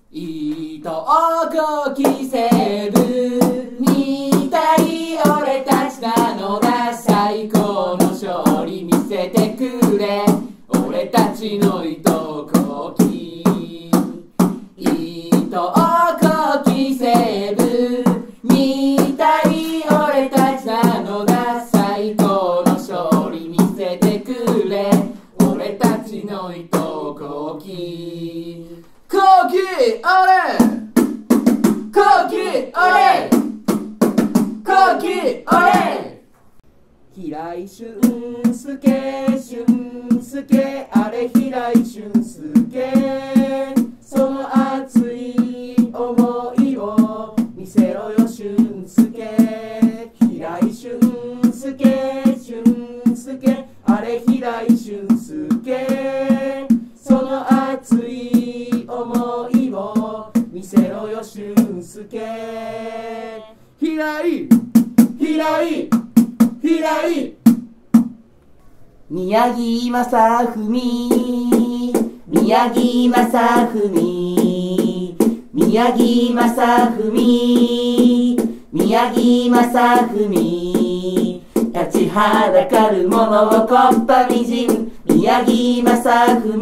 いとおこき西部みたい俺たちなのだ。最高の勝利見せてくれ、俺たちのいとこき。いとおこき西部みたい俺たちなのだ。最高の勝利見せてくれ、俺たちのいとこき。コキ俺コキ俺コキ俺。平井俊介俊介あれ平井俊介、その熱い思いを見せろよ俊介。平井俊介俊介あれ平井俊介、その熱い思いを見せろよ俊介。平井平井平井。宮城正文宮城正文宮城正文宮城正文、立ちはだかる者をこっぱみじん。宮城正文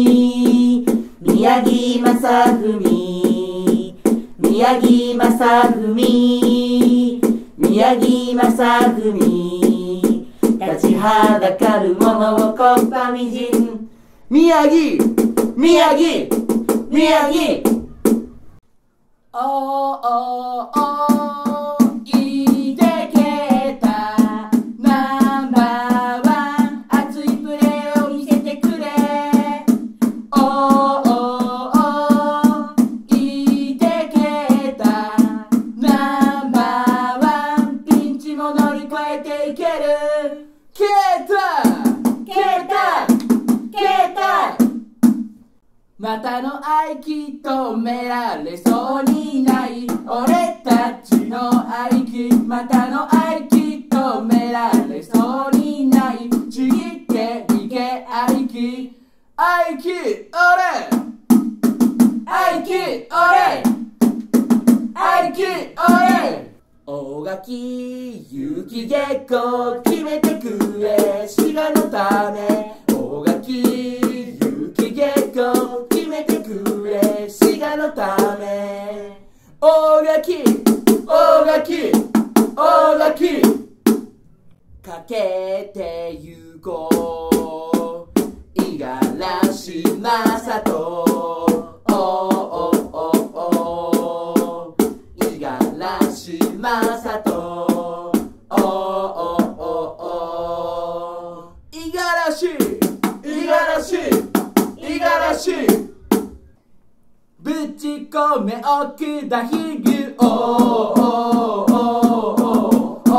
宮城正文宮城正文宮城正文、立ちはだかる者をこっぱみじん。宮城宮城宮城。おおおいてけたナンバーワン、熱いプレーを見せてくれ。おおおいてけたナンバーワン、ピンチも乗り越えていける。ケータケータケータ、またの愛機止められそうにない。俺たちの愛機、またの愛機止められそうにない。ちぎっていけ愛機愛機俺愛機俺愛機俺。大垣雪月光決めてくれ、滋賀のため。大垣雪月光決めてくれ、滋賀のため。大垣大垣大垣、かけてゆこう五十嵐正人。おおおお五十嵐正人。おおおお五十嵐五十嵐五十嵐、ぶち込め奥田飛龍。おおおおお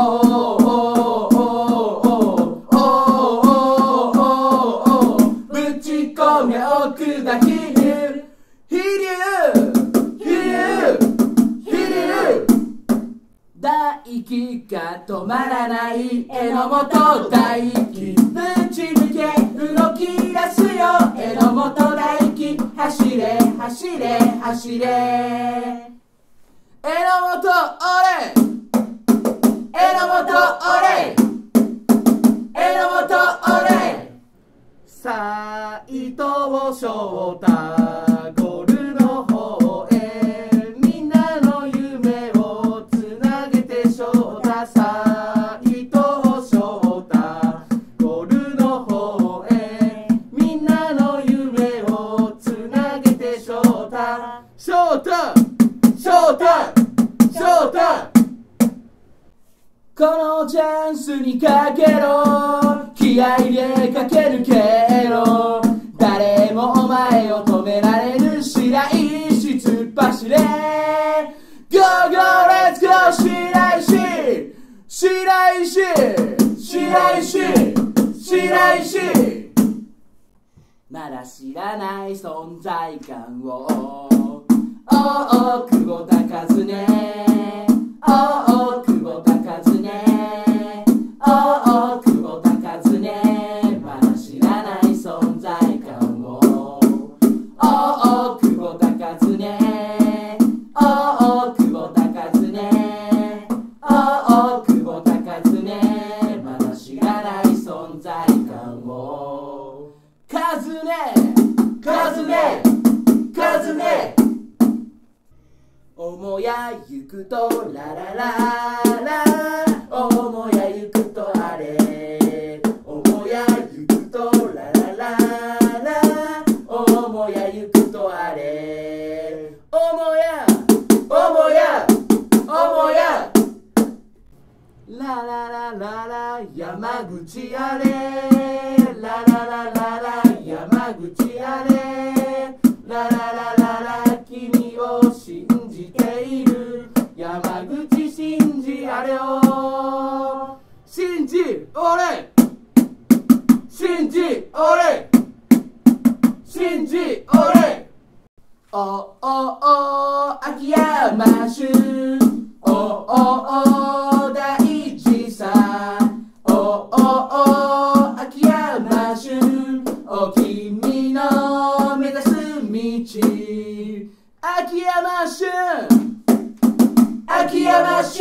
おぶち込め奥田飛龍。飛龍飛龍飛龍、大気が止まらない榎本大輝。ぶち抜け動き出すよ榎本大輝。走れ走れ走れ榎本俺榎本俺榎本俺。斉藤翔太ゴールの方へ、みんなの夢をつなげて翔太。斉藤翔太ゴールの方へ、みんなの夢をつなげて翔太。翔太翔太翔太、このチャンスにかけろ、気合で駆け抜けろ。誰もお前を止められぬ。白石突っ走れ Go go let's go 白石白石白石白石、まだ知らない存在感を。おお久保高常、おお久保高常、おお久保高常、まだ知らない存在感を。おお久保高常、 もかずねかずねかずね母屋行くとララララ母屋行くとあれ母屋行くとララララ母屋行くとあれ母屋母屋母屋ラララララ山口あれラララララ山口あれラララララ君を信じている山口信じあれを信じ俺信じ俺信じ俺おおお秋山州おおお大事さおおお秋山州お君の目指す道秋山州秋山州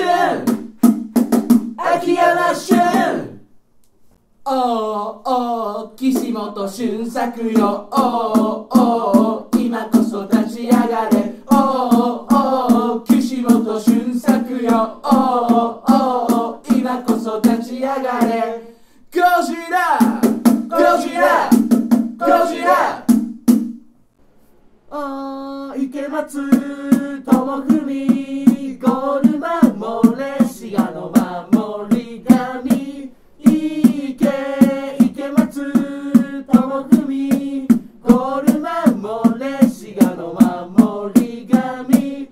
秋山州おお岸本俊作よおお今こそ立ち上がれおお岸本俊作よおお今こそ立ち上がれゴジラゴジラゴジラ池松智文ゴール守れ滋賀の守り神池松智文ゴール守れ滋賀の守り神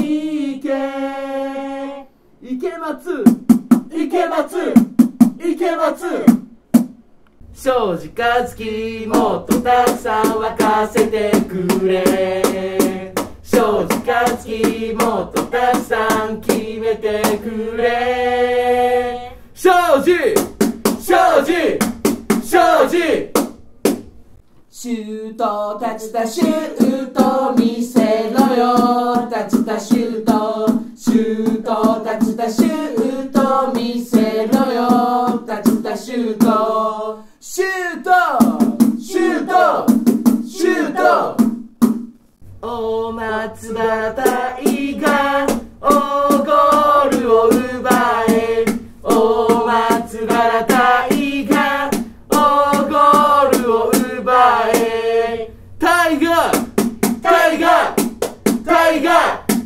池松池松池松庄司和樹もっとたくさん沸かせてくれ庄司和樹もっとたくさん決めてくれ庄司庄司庄司シュート立ちたシュート見せろよ立ちたシュートシュート立ちたシュート見せろよ立ちたシュートシュートシュートシュートお松原大河おゴールを奪えお松原大河おゴールを奪えタイガータイガータイガー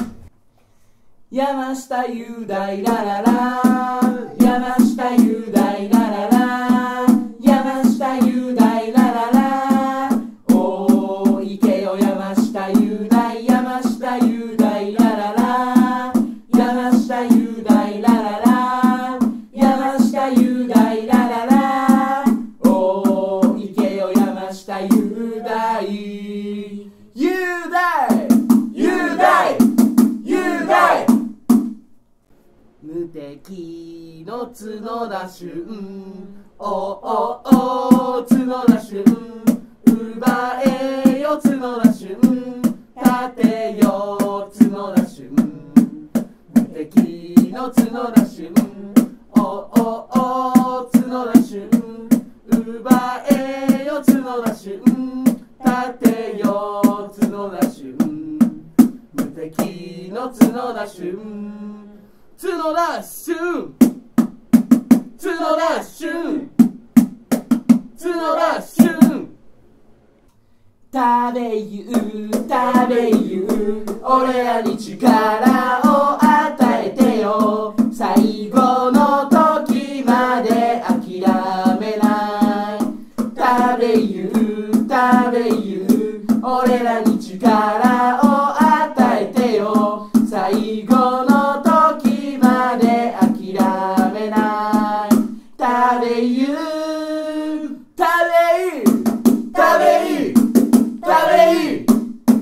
山下雄大ラララ山下雄大ラララ山下雄大ラララおー行けよ山下雄大山下雄大ラララ山下雄大ラララ山下雄大ラララおー行けよ山下雄大雄大雄大雄大無敵の角田俊おおお角田俊奪えよ角田俊立てよ角田俊無敵の角田俊おおお角田俊奪えよ角田俊立てよ角田俊無敵の角田俊角田俊角田俊角田俊食べゆ食べゆ俺らに力を与えてよ最後の時まで諦めない食べゆ食べゆ俺らに力を与えてよ最後の時まで諦めない食べゆ食べゆ食べゆ食べゆ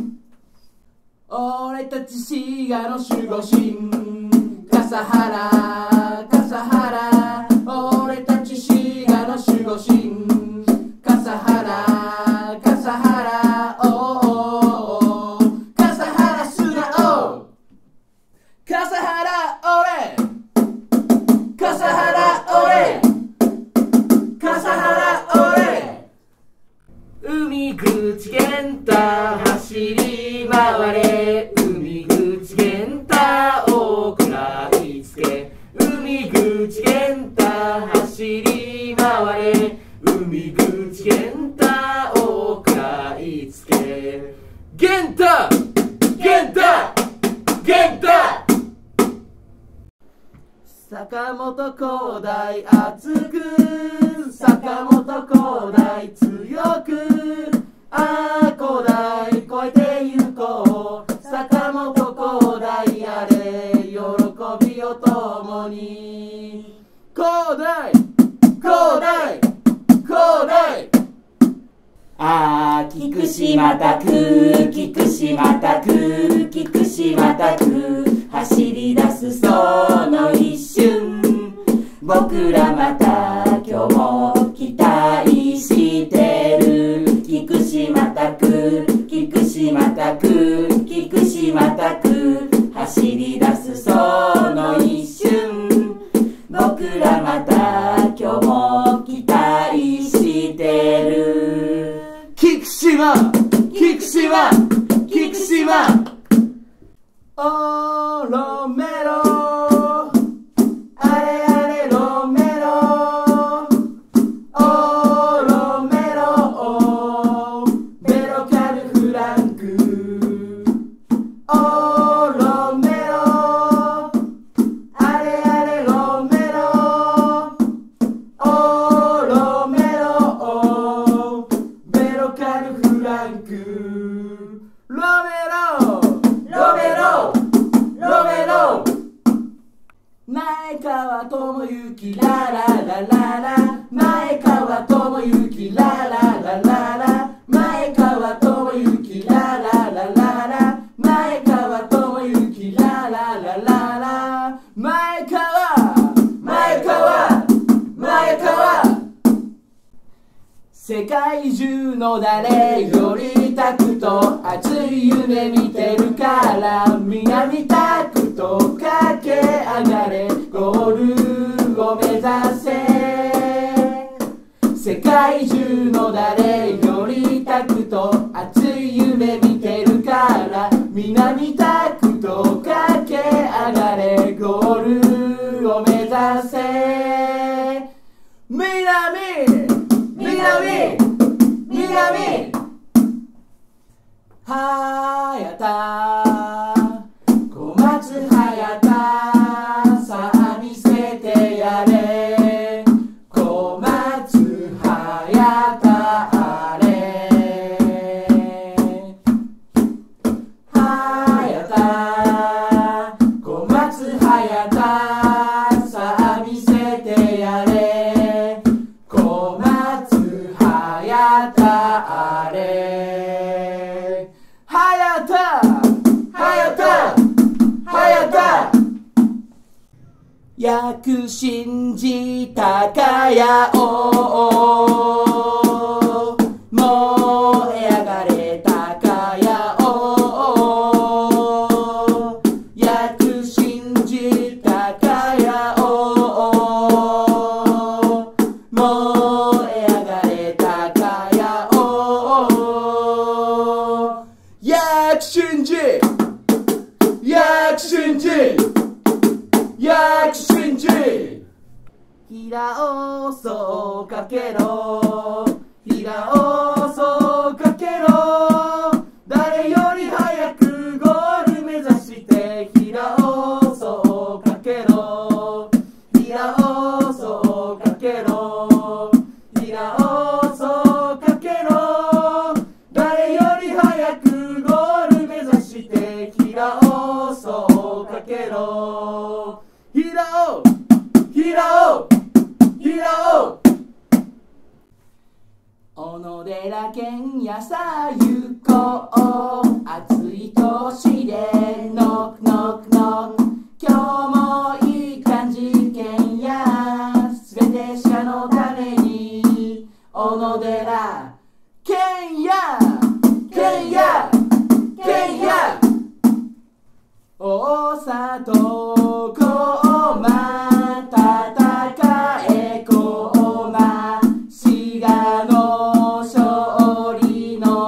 俺たち滋賀の守護神笠原笠原俺たち滋賀の守護神笠原笠原おお笠原素直笠原俺笠原俺笠原俺口健太走り回れ、海口健太大倉いつけ、海口健太走り回れ、海口健太大倉いつけ、健太健太健太。坂本広大熱く、坂本広大強く、ああ広大超えてゆこう、坂本広大やれ喜びを共に。広大広大広大。ああ菊島拓菊島拓菊島拓、走り出すその一瞬、僕らまた今日も期待してる。菊島拓菊島拓菊島拓、走り出すその一瞬、僕らまた今日も期待してる。菊島菊島菊島。おーロメロあれあれロメロ、おーロメロベロカルフランク、おーロメロあれあれロメロ、おーロメロベロカルフランク、ロメロロメロロメロ。前川智之ラララララ、前川智之ラララララ、前川智之ラララララ、前川智之ラララララ、前川前川前川。世界中の誰よりタクト熱い夢見てるから、南タクト駆け上がれゴールを目指せ。世界中の誰よりタクト熱い夢見てるから、南タクト駆け上がれゴールを目指せ。南南南。はやた小松はやた、さあ見せてやれ小松はやたあれ。はやた小松はやた、さあ見せてやれ小松はやたあれ。はやたはやたはやた。薬師寺高屋を燃え上がれ高屋を、薬師寺高屋を燃え上がれ高屋を、薬師寺薬師寺薬師寺。ひらおそかけろひらおそかけろ、誰より早くゴール目指してひらおそかけろひらおそかけろひらおそかけろ、誰より早くゴール目指してひらおそかけろ。ひらおひらおひらお。小野寺健也さゆこう、暑い年でノックノックノック、今日もいい感じ健也、すべて社のために小野寺健也健也健也。大里こま戦えこま、滋賀の勝利の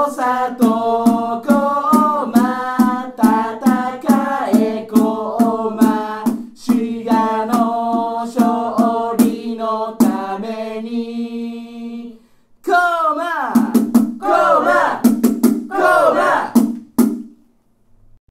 里